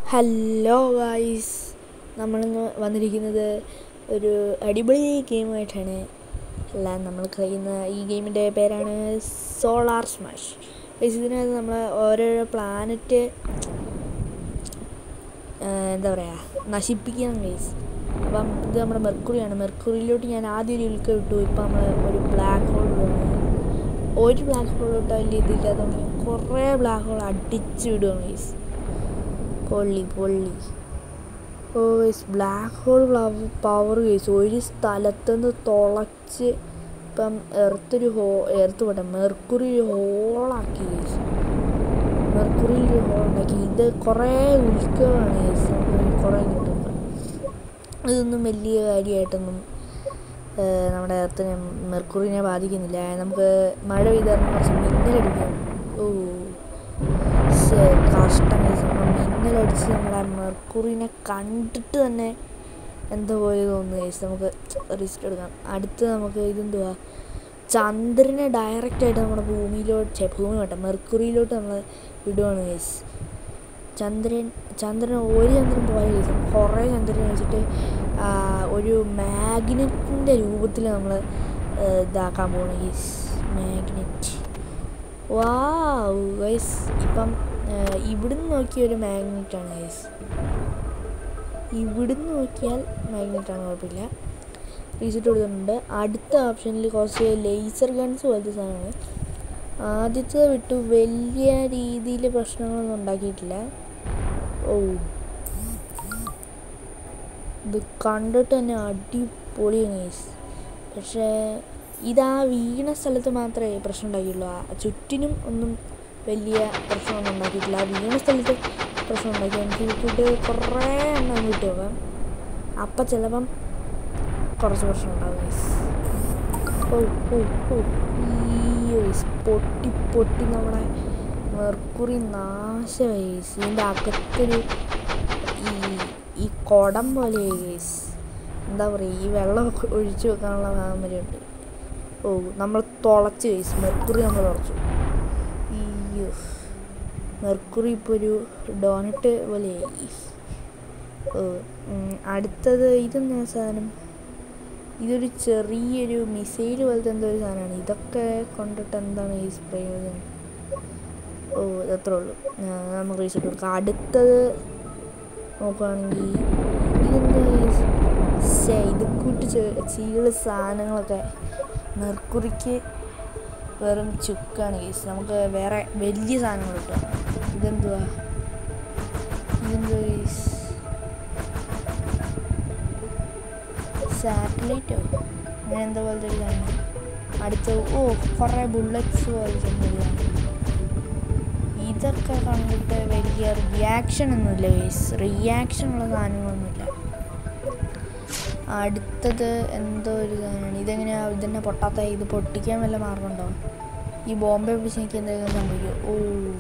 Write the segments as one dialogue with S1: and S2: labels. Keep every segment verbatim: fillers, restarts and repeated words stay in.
S1: Hello guys, നമ്മളിന്ന് വന്നിരിക്കുന്നത് ഒരു അടിപൊളി ഗെയിമായിട്ടാണ്. അല്ല നമ്മൾ കളിക്കുന്ന ഈ ഗെയിമിൻ്റെ പേരാണ് സോളാർ സ്മാഷ്. ഗൈസ്, ഇതിനകത്ത് നമ്മൾ ഓരോരോ പ്ലാനറ്റ് എന്താ പറയുക നശിപ്പിക്കണം ഗൈസ്. അപ്പം ഇത് നമ്മുടെ മെർക്കുറിയാണ്. മെർക്കുറിയിലോട്ട് ഞാൻ ആദ്യം ഒരു ഉൽക്ക വിട്ടു. ഇപ്പം നമ്മൾ ഒരു ബ്ലാക്ക് ഹോൾ ഒരു ബ്ലാക്ക് ഹോൾ വിട്ടാൽ വലിയ ഇതില്ലാത്തതുകൊണ്ട് കുറേ ബ്ലാക്ക് ഹോൾ അടിച്ച് വിടുകയാണ് ഗൈസ്. പൊള്ളി പൊള്ളി ഓ guys, black hole power guys. ഒരു സ്ഥലത്തുനിന്ന് തുളച്ച് ഇപ്പം എർത്തൊരു ഹോ എർത്ത് പോട്ടെ മെർക്കുറി ഒരു ഹോളാക്കി ഗൈസ്. മെർക്കുറിയിൽ ഒരു ഹോൾ ഉണ്ടാക്കി. ഇത് കുറേ ഉൽക്കകളാണ് ഗൈസ്, നമുക്ക് കുറേ കിട്ടും. ഇതൊന്നും വലിയ കാര്യമായിട്ടൊന്നും നമ്മുടെ എർത്തിനെ മെർക്കുറിനെ ബാധിക്കുന്നില്ല. നമുക്ക് മഴ പെയ്താൽ കുറച്ച് മിന്നലടിക്കും. ഓ കഷ്ടം ഗൈസ്, നമ്മൾ മിന്നലടിച്ച് നമ്മുടെ മെർക്കുറിനെ കണ്ടിട്ട് തന്നെ എന്താ പോലെ തോന്നുന്നു ഗൈസ്. നമുക്ക് റിസ്ക് എടുക്കാം. അടുത്ത് നമുക്ക് ഇതെന്തുവാ ചന്ദ്രനെ ഡയറക്റ്റായിട്ട് നമ്മുടെ ഭൂമിയിലോട്ട് ഭൂമി വേണ്ട മെർക്കുറിയിലോട്ട് നമ്മൾ വിടുവാണ് ഗൈസ്. ചന്ദ്രൻ ചന്ദ്രൻ ഒരു ചന്ദ്രൻ പോലെ ഗൈസ്, കുറേ ചന്ദ്രനെ വെച്ചിട്ട് ഒരു മാഗ്നറ്റിൻ്റെ രൂപത്തിൽ നമ്മൾ ഇതാക്കാൻ പോകുന്നു ഗൈസ്. മാഗ്നറ്റ് വാവ് ഗൈസ്. ഇപ്പം ഇവിടുന്ന് നോക്കിയ ഒരു മാഗ്നറ്റാണ് ഗൈസ്. ഇവിടുന്ന് നോക്കിയാൽ മാഗ്നറ്റാണ്, കുഴപ്പമില്ല. റീസെറ്റ് കൊടുത്തിട്ടുണ്ട്. അടുത്ത ഓപ്ഷനിൽ കുറച്ച് ലേസർ ഗൺസ് പോലത്തെ സാധനമാണ്. ആദ്യത്തെ വിട്ടു വലിയ രീതിയിൽ പ്രശ്നങ്ങളൊന്നും ഉണ്ടാക്കിയിട്ടില്ല. ഓ ഇത് കണ്ടിട്ട് തന്നെ അടിപൊളിയാണ് ഗൈസ്. പക്ഷേ ഇതാ വീണ സ്ഥലത്ത് മാത്രമേ പ്രശ്നം ഉണ്ടാക്കിയുള്ളൂ. ചുറ്റിനും ഒന്നും വലിയ പ്രശ്നമൊന്നും ഉണ്ടാക്കിയിട്ടില്ല. വീണ സ്ഥലത്ത് പ്രശ്നം ഉണ്ടാക്കി. എനിക്ക് കിട്ടിയിട്ട് കുറേ എണ്ണം കിട്ടും. അപ്പം ചിലപ്പം കുറച്ച് പ്രശ്നം ഉണ്ടാകും ഗൈസ്. ഓ ഓ ഓ ഈ ഗൈസ്, പൊട്ടി പൊട്ടി നമ്മുടെ മെർക്കുറി നാശമായി ഗൈസ്. ഇതിൻ്റെ അകത്തൊരു ഈ ഈ കുടം പോലെ ഗൈസ്. എന്താ പറയുക, ഈ വെള്ളം ഒഴിച്ചു വെക്കാനുള്ള ഭാഗം വരെ ഉണ്ട്. ഓ നമ്മൾ തുളച്ച് ഗൈസ്, മെർക്കുറി നമ്മൾ തുളച്ചു. അയ്യോ, മെർക്കുറി ഇപ്പോൾ ഒരു ഡോണറ്റ് പോലെയായി. ഓ അടുത്തത് ഇതെന്താ സാധനം? ഇതൊരു ചെറിയൊരു മിസൈൽ പോലത്തെ എന്തോ ഒരു സാധനമാണ്. ഇതൊക്കെ കൊണ്ടിട്ട് എന്താണ് ഈ പ്രയോജനം? ഓ ഇതത്രേ ഉള്ളൂ. നമുക്ക് റീസെറ്റ് കൊടുക്കാം. അടുത്തത് നോക്കുകയാണെങ്കിൽ ഇതെന്താ ശേ ഇത് കൂട്ട് ചീള് സാധനങ്ങളൊക്കെ മെർക്കുറിക്ക് വെറും ചുക്കാണ് ഗൈസ്. നമുക്ക് വേറെ വലിയ സാധനങ്ങൾ കിട്ടുക. ഇതെന്തുവാ ഇതെന്തുവാ ഗൈസ്? സാറ്റലൈറ്റോ അങ്ങനെ എന്താ പോലത്തെ ഒരു സാധനം. അടുത്ത് ഓ കുറേ ബുള്ളറ്റ്സ് പോലത്തെ എന്താണ്. ഇതൊക്കെ കണ്ടിട്ട് വലിയ റിയാക്ഷൻ ഒന്നുമില്ല ഗൈസ്. റിയാക്ഷൻ ഉള്ള സാധനങ്ങളൊന്നുമില്ല. അടുത്തത് എന്തോ ഒരു സാധനമാണ്. ഇതെങ്ങനെയാണ് ഇതന്നെ പൊട്ടാത്ത? ഇത് പൊട്ടിക്കാൻ വല്ല മാർഗമുണ്ടോ? ഈ ബോംബെ പിടിച്ച് എനിക്ക് എന്തെങ്കിലും സംഭവിക്കും. ഓ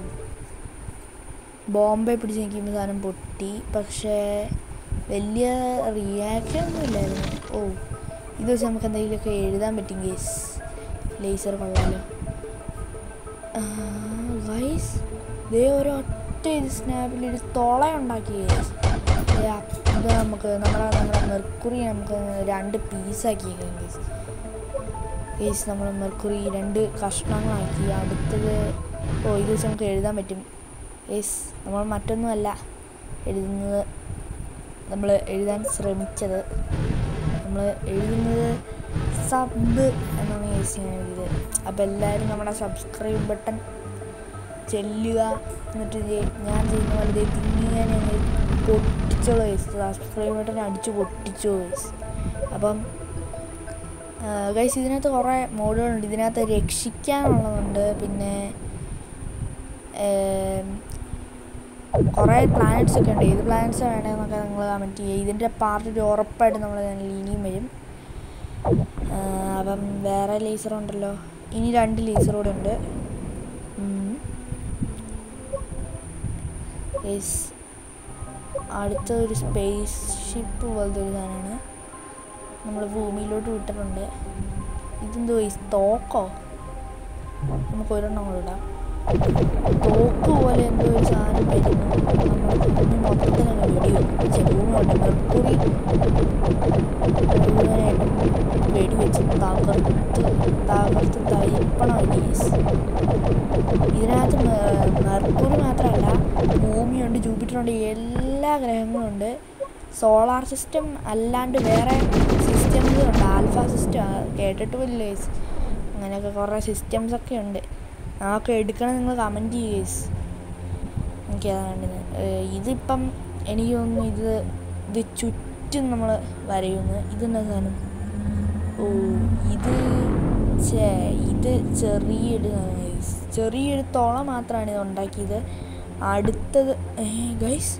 S1: ബോംബെ പിടിച്ച് നിൽക്കുമ്പോൾ സാധനം പൊട്ടി. പക്ഷേ വലിയ റിയാക്ഷൻ ഒന്നും ഇല്ലായിരുന്നു. ഓ ഇത് വെച്ച് നമുക്ക് എന്തെങ്കിലുമൊക്കെ എഴുതാൻ പറ്റും ഗൈസ്. ലേസർ കൊള്ളാലോ ഗൈസ്. ഇതേ ഒരൊറ്റ ഇത് സ്നാപ്പിലൊരു തുള ഉണ്ടാക്കി ഗൈസ്. ഇത് നമുക്ക് നമ്മുടെ നമ്മുടെ മെർക്കുറി നമുക്ക് രണ്ട് പീസാക്കിയേക്കാം ഗൈസ്. ഗൈസ് നമ്മൾ മെർക്കുറി രണ്ട് കഷ്ണങ്ങളാക്കി. അടുത്തത് ഓ ഇത് വെച്ച് നമുക്ക് എഴുതാൻ പറ്റും ഗൈസ്. നമ്മൾ മറ്റൊന്നുമല്ല എഴുതുന്നത്, നമ്മൾ എഴുതാൻ ശ്രമിച്ചത് നമ്മൾ എഴുതുന്നത് സബ് എന്നാണ് ഗൈസ് ഞാൻ എഴുതിയത്. അപ്പോൾ എല്ലാവരും നമ്മുടെ സബ്സ്ക്രൈബ് ബട്ടൺ ചെല്ലുക. എന്നിട്ട് ഞാൻ ചെയ്യുന്ന പോലെ ഇതേ തിങ്ങിയാൻ ഞങ്ങൾ പൊട്ടിച്ചോളൂ ഗൈസ്. സബ്സ്ക്രൈബ് ബട്ടൺ അടിച്ച് പൊട്ടിച്ചോ ഗൈസ്. അപ്പം ഗൈസ് ഇതിനകത്ത് കുറേ മോഡുകളുണ്ട്. ഇതിനകത്ത് രക്ഷിക്കാനുള്ളതുണ്ട്, പിന്നെ കുറേ പ്ലാനറ്റ്സ് ഒക്കെ ഉണ്ട്. ഏത് പ്ലാനറ്റ്സ് വേണമെന്നൊക്കെ നിങ്ങൾ കമൻറ്റ് ചെയ്യുക. ഇതിൻ്റെ പാർട്ട് ഒരു ഉറപ്പായിട്ട് നമ്മൾ ഇനിയും വരും. അപ്പം വേറെ ലേസർ ഉണ്ടല്ലോ, ഇനി രണ്ട് ലേസർ കൂടെ ഉണ്ട് ഗൈസ്. അടുത്ത ഒരു സ്പേസ് ഷിപ്പ് പോലത്തെ ഒരു സാധനമാണ് നമ്മൾ ഭൂമിയിലോട്ട് വിട്ടിട്ടുണ്ട്. ഇതെന്തോ ഗൈസ്, തോക്കോ? നമുക്ക് ഒരെണ്ണം കൂടെ ഇടാം. തോക്ക് പോലെ എന്തോ ഒരു സാധനം വരുന്നു. നമ്മൾ മൊത്തത്തിൽ മെർക്കുറി മുഴുവനായിട്ടും വെടിവെച്ച് തകർത്ത് തകർത്ത് തരിപ്പണമായി ഗൈസ്. ഇതിനകത്ത് മെർക്കുറി മാത്രമല്ല, ഭൂമിയുണ്ട്, ജൂപ്പിറ്ററുണ്ട്, എല്ലാ ഗ്രഹങ്ങളുണ്ട്. സോളാർ സിസ്റ്റം അല്ലാണ്ട് വേറെ സിസ്റ്റംസുണ്ട്. ആൽഫ സിസ്റ്റം കേട്ടിട്ട് പോലില്ല ഗൈസ്. അങ്ങനെയൊക്കെ കുറേ സിസ്റ്റംസൊക്കെ ഉണ്ട്. അതൊക്കെ എടുക്കണം, നിങ്ങൾ കമൻറ്റ് ചെയ്യുക ഗൈസ്. എനിക്കതാണ് ഇതിപ്പം എനിക്ക് തോന്നുന്നു ഇത് ഇത് ചുറ്റും നമ്മൾ വരയുന്നു. ഇതെന്താ സാധനം? ഓ ഇത് ചേ ഇത് ചെറിയൊരു ചെറിയൊരു തുള മാത്രമാണ് ഇത് ഉണ്ടാക്കിയത്. അടുത്തത് ഗൈസ്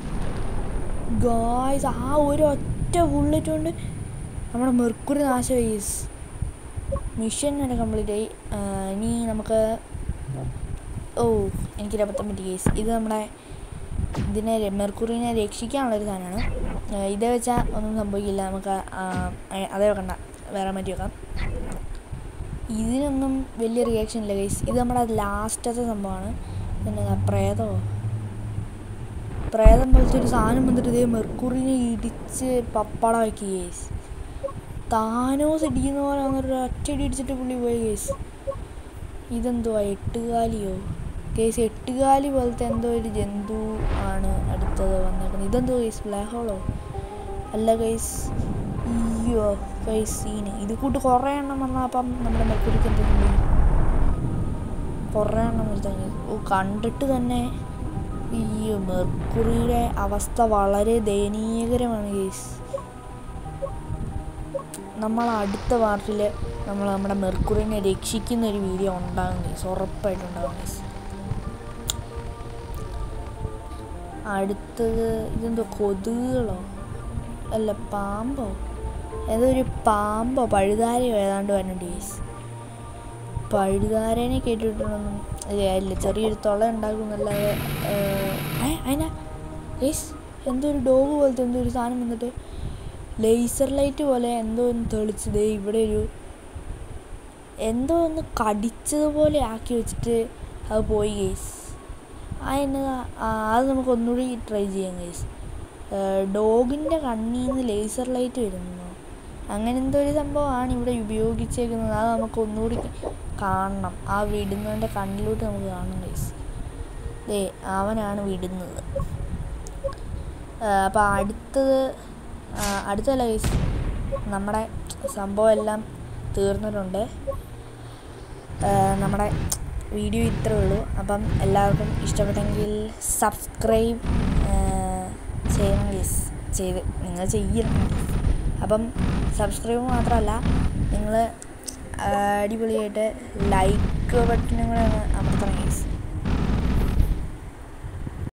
S1: ഗായ്സ് ആ ഒരു ഒറ്റ ബുള്ളറ്റ് കൊണ്ട് നമ്മുടെ മെർക്കുറി നാശം ഗൈസ്. മിഷൻ തന്നെ കംപ്ലീറ്റ് ആയി. ഇനി നമുക്ക് ഓ എനിക്കൊരു അബദ്ധം പറ്റി ഗൈസ്. ഇത് നമ്മുടെ ഇതിനെ മെർക്കുറിനെ രക്ഷിക്കാനുള്ളൊരു സാധനമാണ്. ഇതേ വെച്ചാൽ ഒന്നും സംഭവിക്കില്ല. നമുക്ക് അതേ വെക്കണ്ട, വേറെ മാറ്റി വെക്കാം. ഇതിനൊന്നും വലിയ റിയാക്ഷൻ ഇല്ല ഗൈസ്. ഇത് നമ്മുടെ ലാസ്റ്റത്തെ സംഭവമാണ്. പിന്നെ പ്രേതമോ പ്രേതം പോലത്തെ ഒരു സാധനം വന്നിട്ട് ഇതേ മെർക്കുറിനെ ഇടിച്ച് പപ്പടമാക്കി ഗൈസ്. താനോസ് ഇടിക്കുന്ന പോലെ വന്നൊരു ഒറ്റടി ഇടിച്ചിട്ട് പുള്ളി പോയി ഗൈസ്. ഇതെന്തുവാ എട്ടുകാലിയോ ഗൈസ്? എട്ടുകാലി പോലത്തെ എന്തോ ഒരു ജന്തു ആണ് അടുത്തത് വന്നേക്കുന്നത്. ഇതെന്തോ ഗൈസ്? ബ്ലാക്ക് ഹോളോ അല്ല ഗൈസ്. അയ്യോ ഗൈസ് സീന് ഇത് കൂട്ട് കുറേ എണ്ണം വന്നാൽ അപ്പം നമ്മുടെ മെർക്കുറിക്ക് എന്തെങ്കിലും കുറേ എണ്ണം നിർത്താൻ. ഓ കണ്ടിട്ട് തന്നെ അയ്യോ മെർക്കുറിയുടെ അവസ്ഥ വളരെ ദയനീയകരമാണ് ഗൈസ്. നമ്മൾ അടുത്ത പാർട്ടിൽ നമ്മൾ നമ്മുടെ മെർക്കുറിനെ രക്ഷിക്കുന്ന ഒരു വീഡിയോ ഉണ്ടാകും ഗൈസ്, ഉറപ്പായിട്ടുണ്ടാകും ഗൈസ്. അടുത്തത് ഇതെന്തോ കൊതുകുകളോ അല്ല പാമ്പോ, ഏതോ ഒരു പാമ്പോ പഴുതാരയോ ഏതാണ്ട് വരുന്നുണ്ട് ഗൈസ്. പഴുതാരനെ കേട്ടിട്ടൊന്നും ഇല്ല. ചെറിയൊരു തുള ഉണ്ടാകുന്നല്ലാതെ അതിനാ ഗൈസ് എന്തോ ഒരു ഡോഗ് പോലത്തെ എന്തോ ഒരു സാധനം വന്നിട്ട് ലേസർ ലൈറ്റ് പോലെ എന്തോ ഒന്ന് തെളിച്ചത് ഇവിടെ ഒരു എന്തോ ഒന്ന് കടിച്ചതുപോലെ ആക്കി വെച്ചിട്ട് അത് പോയി ഗൈസ്. അതിന് അത് നമുക്ക് ഒന്നുകൂടി ട്രൈ ചെയ്യാം ഗൈസ്. ഡോഗിൻ്റെ കണ്ണിൽ നിന്ന് ലേസർ ലൈറ്റ് വരുന്നു, അങ്ങനെ എന്തോ ഒരു സംഭവമാണ് ഇവിടെ ഉപയോഗിച്ചേക്കുന്നത്. അത് നമുക്ക് ഒന്നുകൂടി കാണണം. ആ വിടുന്നതിൻ്റെ കണ്ണിലോട്ട് നമുക്ക് കാണണം ഗൈസ്. ദേ അവനാണ് വിടുന്നത്. അപ്പോൾ അടുത്തത് അടുത്തല്ല ഗൈസ്, നമ്മുടെ സംഭവം എല്ലാം തീർന്നിട്ടുണ്ട്. നമ്മുടെ വീഡിയോ ഇത്രേ ഉള്ളൂ. അപ്പം എല്ലാവർക്കും ഇഷ്ടപ്പെട്ടെങ്കിൽ സബ്സ്ക്രൈബ് ചെയ്യണം ഗൈസ്. ചെയ്ത് നിങ്ങൾ ചെയ്യണം. അപ്പം സബ്സ്ക്രൈബ് മാത്രമല്ല, നിങ്ങൾ അടിപൊളിയായിട്ട് ലൈക്ക് ബട്ടനും കൂടെ ഒന്ന് അമർത്തണം ഗൈസ്.